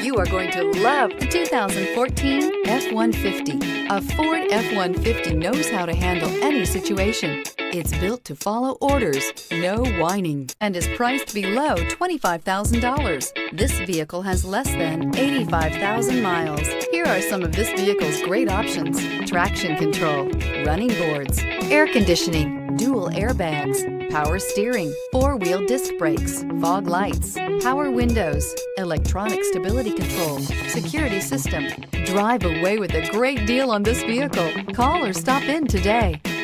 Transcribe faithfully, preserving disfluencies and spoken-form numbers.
You are going to love the two thousand fourteen F one fifty. A Ford F one fifty knows how to handle any situation. It's built to follow orders, no whining, and is priced below twenty-five thousand dollars. This vehicle has less than eighty-five thousand miles. Here are some of this vehicle's great options: traction control, running boards, air conditioning, dual airbags, power steering, four-wheel disc brakes, fog lights, power windows, electronic stability control, security system. Drive away with a great deal on this vehicle. Call or stop in today.